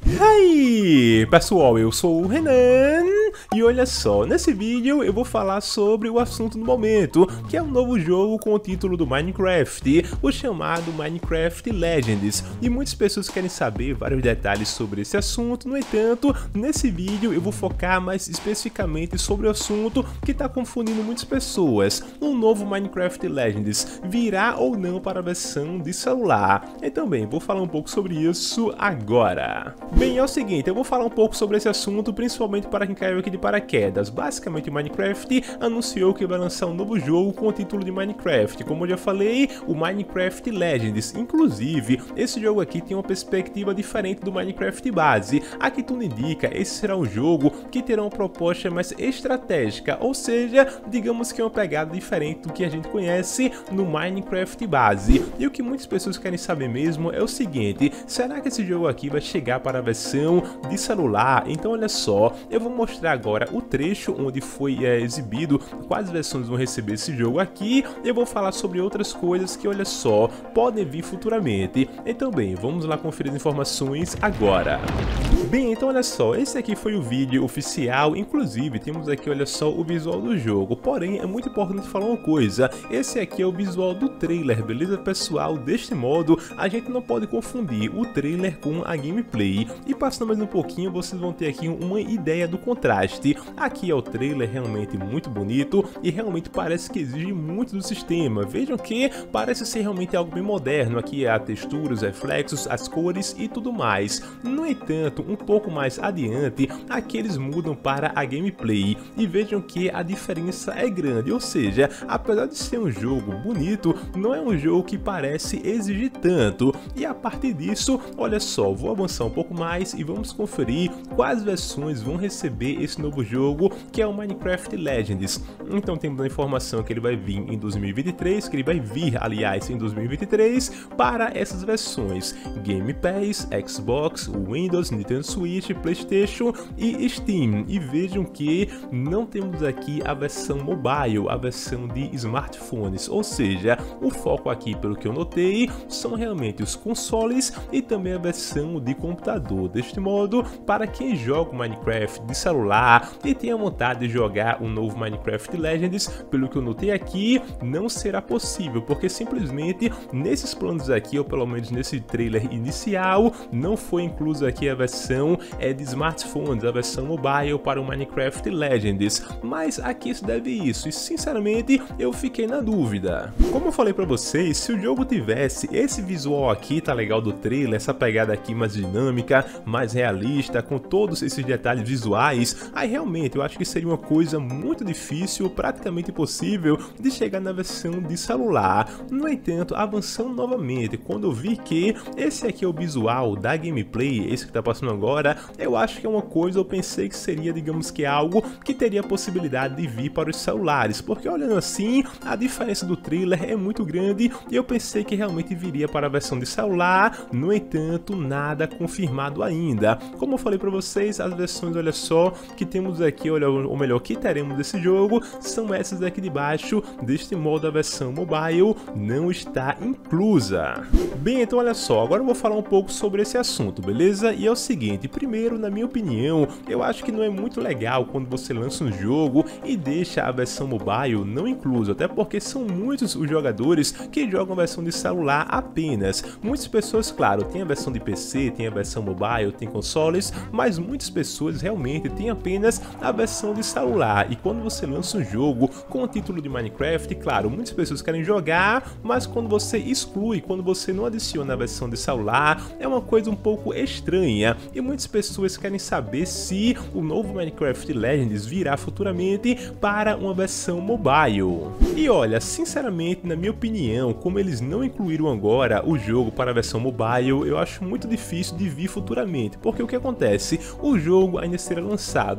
E aí, pessoal, eu sou o Renan e olha só, nesse vídeo eu vou falar sobre o assunto do momento, que é um novo jogo com o título do Minecraft, o chamado Minecraft Legends, e muitas pessoas querem saber vários detalhes sobre esse assunto. No entanto, nesse vídeo eu vou focar mais especificamente sobre o assunto que está confundindo muitas pessoas. Um novo Minecraft Legends virá ou não para a versão de celular? Então bem, vou falar um pouco sobre isso agora. Bem, é o seguinte, eu vou falar um pouco sobre esse assunto, principalmente para quem caiu aqui de paraquedas. Basicamente, o Minecraft anunciou que vai lançar um novo jogo com o título de Minecraft, como eu já falei, o Minecraft Legends. Inclusive, esse jogo aqui tem uma perspectiva diferente do Minecraft base. Aqui tudo indica, esse será um jogo que terá uma proposta mais estratégica, ou seja, digamos que é uma pegada diferente do que a gente conhece no Minecraft base. E o que muitas pessoas querem saber mesmo é o seguinte, será que esse jogo aqui vai chegar para a versão de celular? Então olha só, eu vou mostrar agora o trecho onde foi exibido quais versões vão receber esse jogo aqui. Eu vou falar sobre outras coisas que, olha só, podem vir futuramente. Então bem, vamos lá conferir as informações agora. Bem, então olha só, esse aqui foi o vídeo oficial, inclusive temos aqui, olha só, o visual do jogo. Porém, é muito importante falar uma coisa, esse aqui é o visual do trailer, beleza pessoal? Deste modo, a gente não pode confundir o trailer com a gameplay. E passando mais um pouquinho, vocês vão ter aqui uma ideia do contraste. Aqui é o trailer realmente muito bonito e realmente parece que exige muito do sistema. Vejam que parece ser realmente algo bem moderno, aqui é a textura, os reflexos, as cores e tudo mais. No entanto, um pouco mais adiante, aqui eles mudam para a gameplay e vejam que a diferença é grande, ou seja, apesar de ser um jogo bonito, não é um jogo que parece exigir tanto. E a partir disso, olha só, vou avançar um pouco mais e vamos conferir quais versões vão receber esse novo jogo, que é o Minecraft Legends. Então temos a informação que ele vai vir em 2023, que ele vai vir, aliás, em 2023 para essas versões: Game Pass, Xbox, Windows, Nintendo Switch, PlayStation e Steam. E vejam que não temos aqui a versão mobile, a versão de smartphones, ou seja, o foco aqui, pelo que eu notei, são realmente os consoles e também a versão de computador. Deste modo, para quem joga o Minecraft de celular e tenha vontade de jogar um novo Minecraft Legends, pelo que eu notei aqui, não será possível, porque simplesmente nesses planos aqui, ou pelo menos nesse trailer inicial, não foi incluso aqui a versão de smartphones, a versão mobile para o Minecraft Legends. Mas aqui se deve isso, e sinceramente eu fiquei na dúvida. Como eu falei pra vocês, se o jogo tivesse esse visual aqui, tá legal, do trailer, essa pegada aqui mais dinâmica, mais realista, com todos esses detalhes visuais, aí realmente eu acho que seria uma coisa muito difícil, praticamente impossível, de chegar na versão de celular. No entanto, avançando novamente, quando eu vi que esse aqui é o visual da gameplay, esse que tá passando agora, eu acho que é uma coisa, eu pensei que seria, digamos que algo que teria a possibilidade de vir para os celulares, porque olhando assim, a diferença do trailer é muito grande e eu pensei que realmente viria para a versão de celular. No entanto, nada confirmado ainda. Como eu falei para vocês, as versões, olha só, que temos aqui, olha, ou melhor, que teremos desse jogo, são essas aqui de baixo. Deste modo, a versão mobile não está inclusa. Bem, então olha só, agora eu vou falar um pouco sobre esse assunto, beleza? E é o seguinte, primeiro, na minha opinião, eu acho que não é muito legal quando você lança um jogo e deixa a versão mobile não inclusa, até porque são muitos os jogadores que jogam a versão de celular apenas. Muitas pessoas, claro, tem a versão de PC, tem a versão mobile, tem consoles, mas muitas pessoas realmente têm apenas a versão de celular. E quando você lança um jogo com o título de Minecraft, claro, muitas pessoas querem jogar, mas quando você exclui, quando você não adiciona a versão de celular, é uma coisa um pouco estranha. E muitas pessoas querem saber se o novo Minecraft Legends virá futuramente para uma versão mobile. E olha, sinceramente, na minha opinião, como eles não incluíram agora o jogo para a versão mobile, eu acho muito difícil de vir futuramente, porque o que acontece? O jogo ainda será lançado,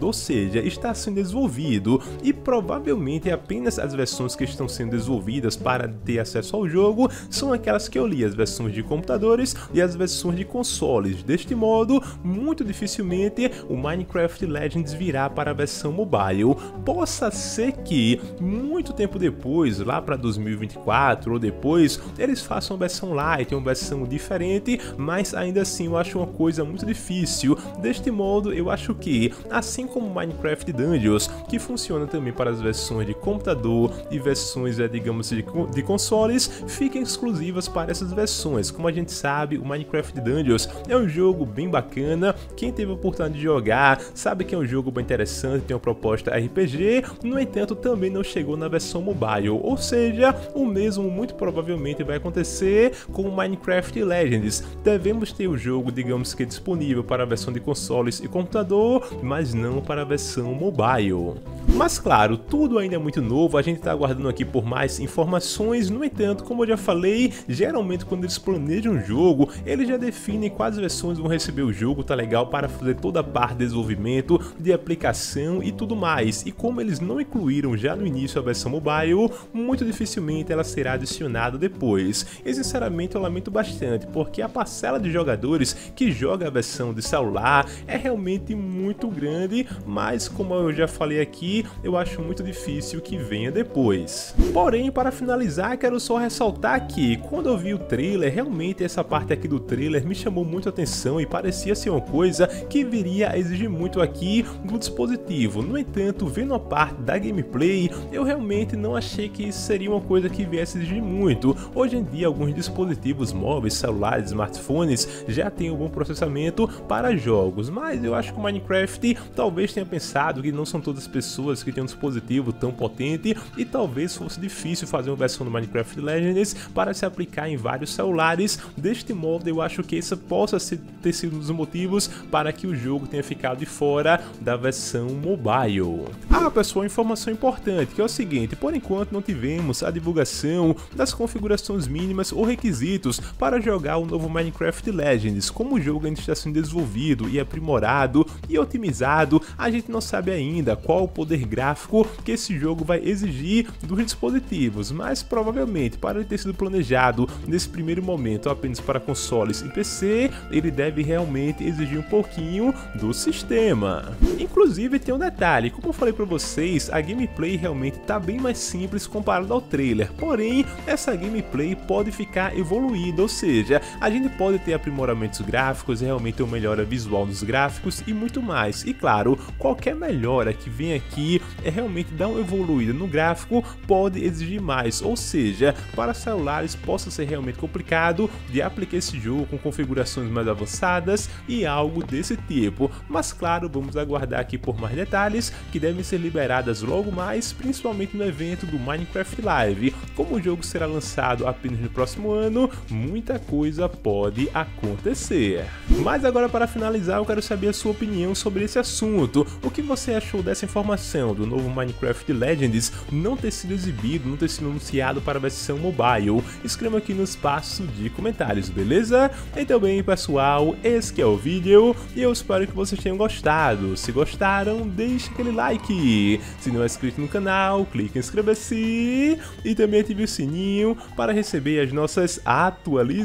ou seja, está sendo desenvolvido e provavelmente apenas as versões que estão sendo desenvolvidas para ter acesso ao jogo são aquelas que eu li, as versões de computadores e as versões de consoles. Deste modo, muito dificilmente o Minecraft Legends virá para a versão mobile. Possa ser que muito tempo depois, lá para 2024 ou depois, eles façam uma versão light, uma versão diferente, mas ainda assim eu acho uma coisa muito difícil. Deste modo, eu acho que, assim como Minecraft Dungeons, que funciona também para as versões de computador e versões, digamos, de consoles, fiquem exclusivas para essas versões. Como a gente sabe, o Minecraft Dungeons é um jogo bem bacana, quem teve a oportunidade de jogar sabe que é um jogo bem interessante, tem uma proposta RPG, no entanto também não chegou na versão mobile, ou seja, o mesmo muito provavelmente vai acontecer com o Minecraft Legends. Devemos ter o jogo, digamos que disponível para a versão de consoles e computador, mas não para a versão mobile. Mas claro, tudo ainda é muito novo, a gente está aguardando aqui por mais informações. No entanto, como eu já falei, geralmente quando eles planejam um jogo, eles já definem quais versões vão receber o jogo, tá legal, para fazer toda a parte de desenvolvimento, de aplicação e tudo mais. E como eles não incluíram já no início a versão mobile, muito dificilmente ela será adicionada depois. E sinceramente eu lamento bastante, porque a parcela de jogadores que joga a versão de celular é realmente muito grande, mas como eu já falei aqui, eu acho muito difícil que venha depois. Porém, para finalizar, quero só ressaltar que quando eu vi o trailer, realmente essa parte aqui do trailer me chamou muito a atenção e parecia ser uma coisa que viria a exigir muito aqui do dispositivo. No entanto, vendo a parte da gameplay, eu realmente não achei que isso seria uma coisa que viesse a exigir muito. Hoje em dia, alguns dispositivos móveis, celulares, smartphones já têm um bom processamento para jogos, mas eu acho que o Minecraft talvez tenha pensado que não são todas as pessoas que têm um dispositivo tão potente e talvez fosse difícil fazer uma versão do Minecraft Legends para se aplicar em vários celulares. Deste modo, eu acho que esse possa ter sido um dos motivos para que o jogo tenha ficado de fora da versão mobile. Ah, pessoal, informação importante, que é o seguinte: por enquanto não tivemos a divulgação das configurações mínimas ou requisitos para jogar o novo Minecraft Legends. Como o jogo ainda está sendo desenvolvido e aprimorado e otimizado, a gente não sabe ainda qual o poder gráfico que esse jogo vai exigir dos dispositivos, mas provavelmente, para ele ter sido planejado nesse primeiro momento apenas para consoles e PC, ele deve realmente exigir um pouquinho do sistema. Inclusive tem um detalhe, como eu falei para vocês, a gameplay realmente está bem mais simples comparado ao trailer, porém essa gameplay pode ficar evoluída, ou seja, a gente pode ter aprimoramentos gráficos, realmente uma melhora visual nos gráficos e muito mais. E claro, qualquer melhora que vem aqui é realmente dar uma evoluída no gráfico, pode exigir mais, ou seja, para celulares possa ser realmente complicado de aplicar esse jogo com configurações mais avançadas e algo desse tipo. Mas claro, vamos aguardar aqui por mais detalhes que devem ser liberadas logo mais, principalmente no evento do Minecraft Live. Como o jogo será lançado apenas no próximo ano, muita coisa pode acontecer. Mas agora, para finalizar, eu quero saber a sua opinião sobre esse assunto. O que você achou dessa informação do novo Minecraft Legends não ter sido exibido, não ter sido anunciado para a versão mobile? Escreva aqui no espaço de comentários, beleza? Então bem, pessoal, esse que é o vídeo e eu espero que vocês tenham gostado. Se gostaram, deixe aquele like. Se não é inscrito no canal, clique em inscrever-se e também ative o sininho para receber as nossas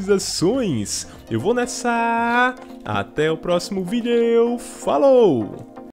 atualizações. Eu vou nessa, até o próximo vídeo, falou!